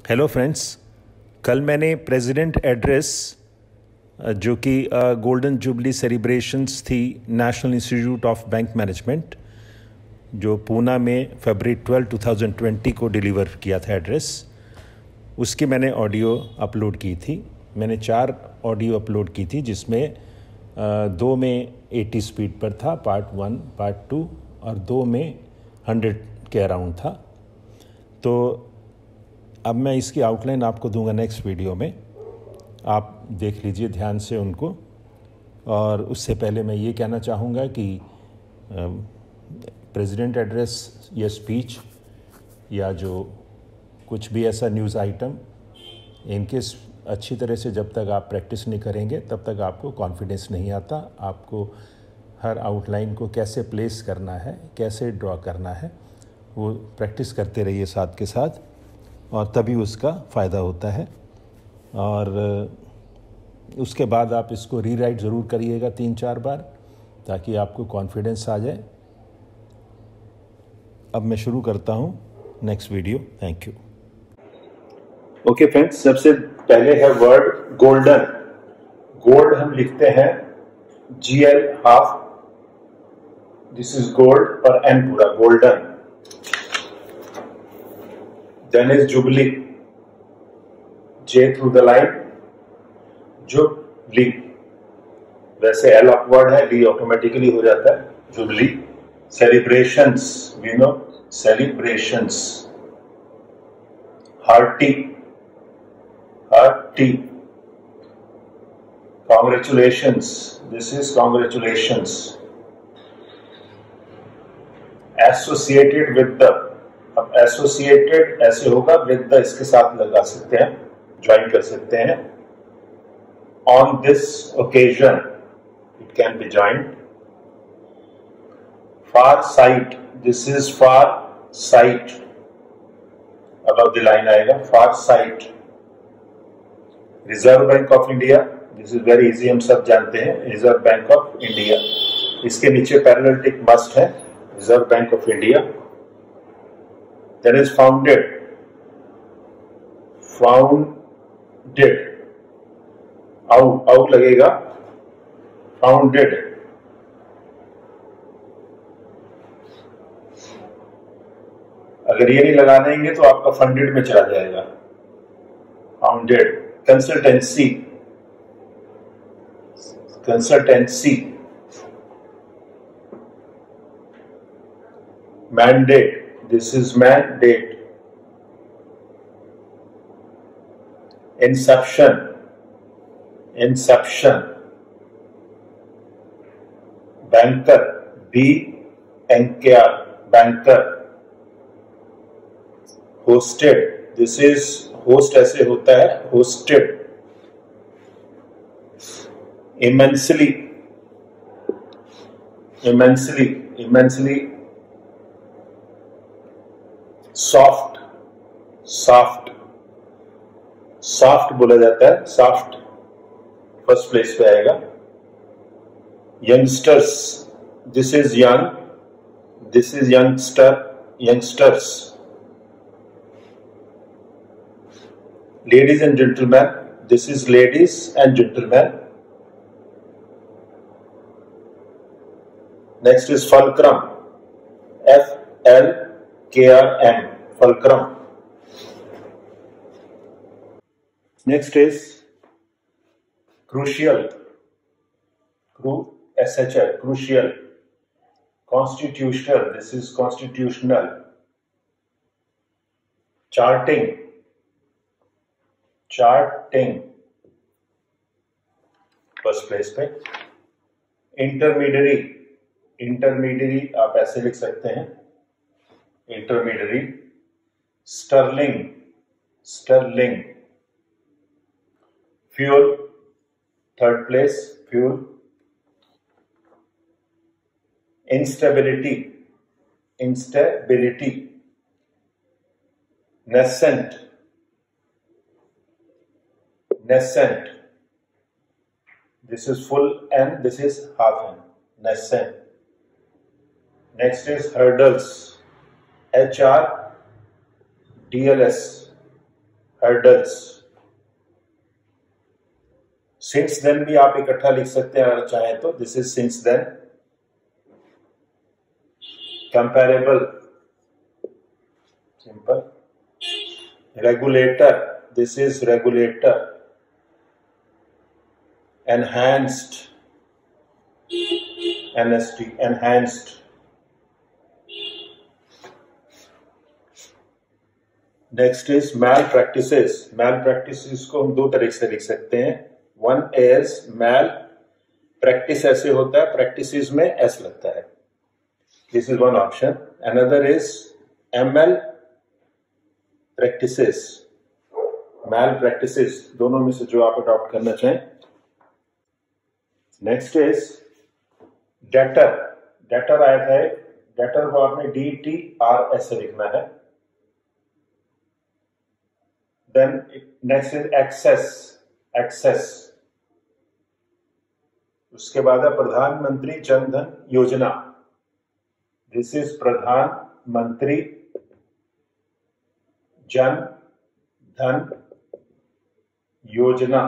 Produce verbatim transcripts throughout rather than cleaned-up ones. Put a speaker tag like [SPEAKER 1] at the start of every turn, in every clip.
[SPEAKER 1] Hello friends, कल मैंने president address जो कि गोल्डन जुबली सेलिब्रेशंस थी National Institute of Bank Management जो पूना में फरवरी ट्वेल्व टू थाउजेंड ट्वेंटी को डिलीवर किया था एड्रेस, उसकी मैंने ऑडियो अपलोड की थी। मैंने चार ऑडियो अपलोड की थी जिसमें दो में अस्सी स्पीड पर था, पार्ट वन, पार्ट टू, और दो में हंड्रेड के अराउंड था। तो अब मैं इसकी आउटलाइन आपको दूंगा नेक्स्ट वीडियो में, आप देख लीजिए ध्यान से उनको। और उससे पहले मैं ये कहना चाहूँगा कि प्रेसिडेंट एड्रेस या स्पीच या जो कुछ भी ऐसा न्यूज़ आइटम, इनके अच्छी तरह से जब तक आप प्रैक्टिस नहीं करेंगे तब तक आपको कॉन्फिडेंस नहीं आता। आपको हर आउटलाइन को कैसे प्लेस करना है, कैसे ड्रॉ करना है, वो प्रैक्टिस करते रहिए साथ के साथ, और तभी उसका फ़ायदा होता है। और उसके बाद आप इसको रीराइट ज़रूर करिएगा तीन चार बार, ताकि आपको कॉन्फिडेंस आ जाए। अब मैं शुरू करता हूँ next video. Thank you.
[SPEAKER 2] Okay friends, सबसे पहले है वर्ड गोल्डन। गोल्ड हम लिखते हैं G L half, this is gold, और एन पूरा, golden. Then is jubilee, J through the line, jubilee. वैसे एल अपवर्ड है, ली ऑटोमेटिकली हो जाता है, jubilee. Celebrations, we know celebrations. Hearty, hearty. Congratulations, this is congratulations. Associated with the, अब associated ऐसे होगा, विद द इसके साथ लगा सकते हैं, ज्वाइन कर सकते हैं। On this occasion, it can be joined. Far sight, this is far sight, above the line आएगा, far sight. Reserve Bank of India, this is very easy, हम सब जानते हैं, रिजर्व बैंक ऑफ इंडिया। इसके नीचे पैरेलल टिक मस्ट है, Reserve Bank of India. That is founded, founded, out, out लगेगा, founded। अगर ये नहीं लगा देंगे तो आपका फंडेड में चला जाएगा, founded. Consultancy, consultancy. Mandate, this is mandate। Inception, inception। Banker, B N K R, banker। Hosted, this is host ऐसे होता है, hosted। Immensely, immensely, immensely। Soft, soft, soft बोला जाता है, सॉफ्ट फर्स्ट प्लेस पे आएगा। Youngsters, this is young, this is youngster, youngsters. Ladies and gentleman, this is ladies and gentleman. Next is fulcrum, F L K R M, fulcrum। Next is crucial, cru S H L, crucial। Constitutional, this is constitutional। Charting, charting first place पे। Intermediary, intermediary आप ऐसे लिख सकते हैं, intermediary. Sterling, sterling. Fuel, third place, fuel. Instability, instability. Nascent, nascent. This is full N, this is half N, nascent. Next is hurdles, H R D L S, hurdles. Since then भी आप इकट्ठा लिख सकते हैं अगर चाहें तो. This is since then. Comparable, simple. Regulator, this is regulator. Enhanced, N S T, enhanced. Next is malpractices. Malpractices को हम दो तरीके से लिख सकते हैं. One is mal practice ऐसे होता है, practices में s लगता है. This is one option. Another is M L practices. Malpractices, दोनों में से जो आप अडॉप्ट करना चाहें. Next is debtor. Debtor आया था एक. Debtor को आपने D T R S से लिखना है. Then next is access. Access. उसके बाद है प्रधानमंत्री जन धन योजना. This is प्रधानमंत्री जन धन योजना.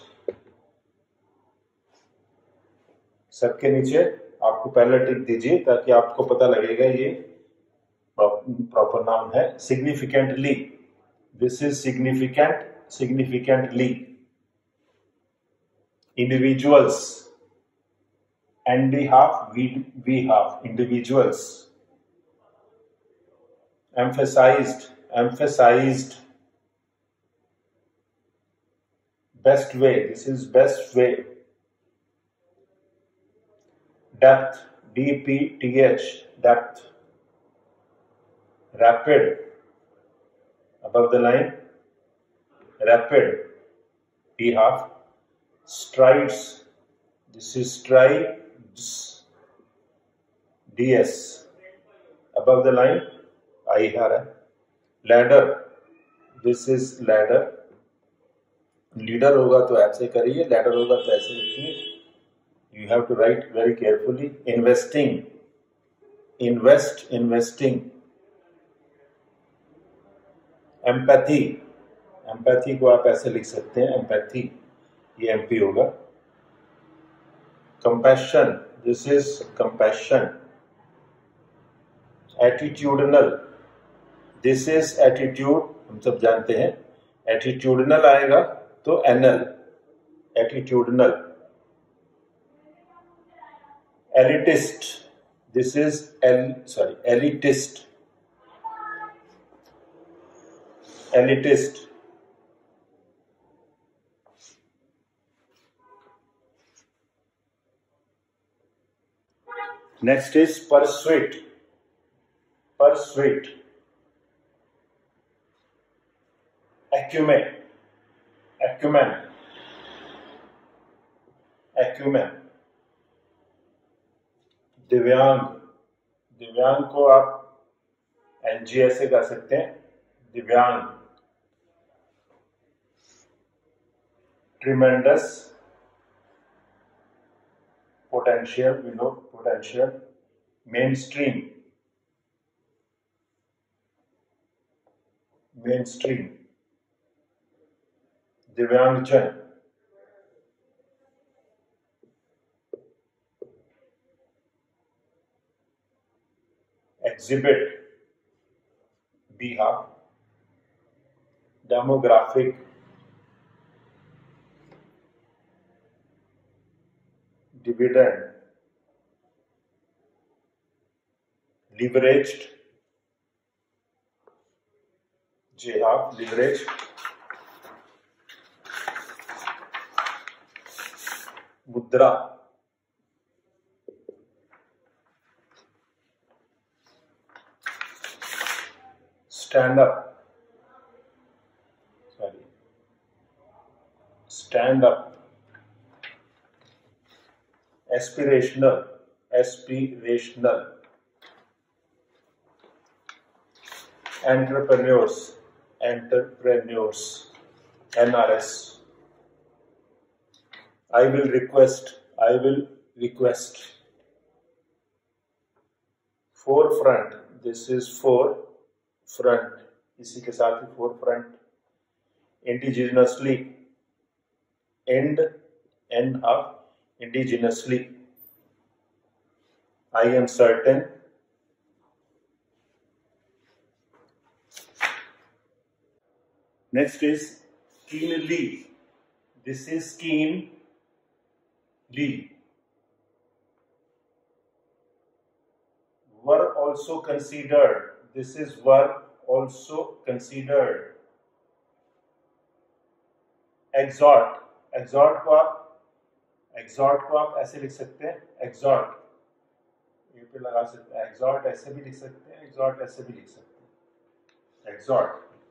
[SPEAKER 2] सबके नीचे आपको पहला टिक दीजिए ताकि आपको पता लगेगा ये प्रॉपर नाउन है. Significantly, this is significant, significantly. Individuals, N D half, V V half, individuals. Emphasized, emphasized. Best way, this is best way. Depth, D P T H, depth. Rapid, above the line. Rapid, T half. Strides, this is strides, D S. Above the line, I है. Ladder, this is ladder. Leader होगा तो ऐसे करिए, ladder होगा तो ऐसे लिखिए. You have to write very carefully. Investing, invest, investing. Empathy, empathy को आप ऐसे लिख सकते हैं, empathy, ये M P होगा. Compassion, this is compassion. Attitudinal, this is attitude, हम सब जानते हैं. Attitudinal आएगा तो N L, attitudinal. Elitist, this is L, sorry, elitist, elitist. Next is persuade, persuade. Acumen, acumen, acumen. दिव्यांग, दिव्यांग को आप एन जी ऐसे कर सकते हैं. Divyang. Tremendous, potential, we know potential. Main stream, main stream. Divyangjan. Exhibit, B half. Demographic, dividend. Leveraged, J half, leveraged. मुद्रा, stand up, sorry, stand up. Aspirational, aspirational. Entrepreneurs, entrepreneurs. N R S. I will request, I will request. Forefront, this is for front, इसी के साथ ही forefront. indigenously, end, end of indigenously. I am certain. Next is keenly. This is keenly. Were also considered. This is were also considered. Exhort. Exhort को आप exhort को आप ऐसे लिख सकते हैं, exhort ये पे लगा सकते हैं, exhort ऐसे भी लिख सकते हैं, exhort ऐसे भी लिख सकते हैं, exhort.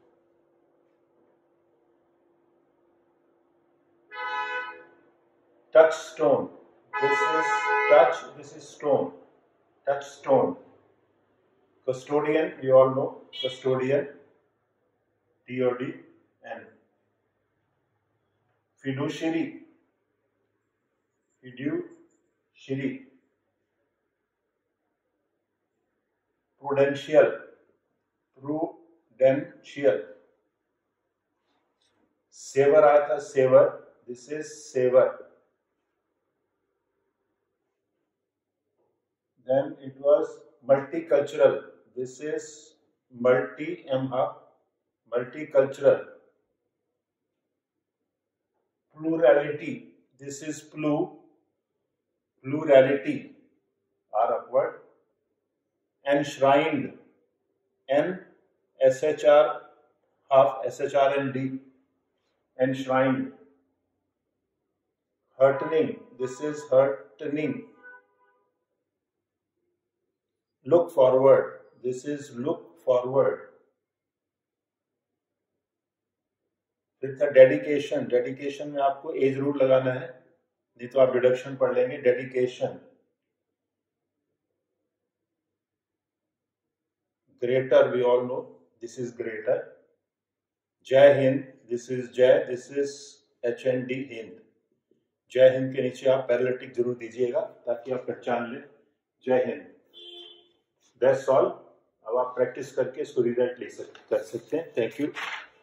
[SPEAKER 2] Touchstone. This is touch. This is stone. Touchstone. Custodian. We all know custodian. T O D N. Fiduciary. Fiduciary. Prudential. Prudential. Saver आया था, saver. This is saver. Then it was multicultural. This is multi M half. Multicultural. Plurality. This is plu. Plurality. R upward. Enshrined. N S H R half S H R N D. Enshrined. Heartening. This is heartening. Look forward. This is look forward. फिर था dedication. Dedication में आपको as rule लगाना है, नहीं तो आप deduction पढ़ लेंगे. Dedication. Greater. We all know this is greater. Jai Hind. This is Jai. This is H N D Hind. Jai Hind के नीचे आप पैरालिटिक जरूर दीजिएगा ताकि आप पहचान लें. जय हिंद. That's all. अब आप प्रैक्टिस करके इसको रिजल्ट ले सकते कर सकते हैं. Thank you.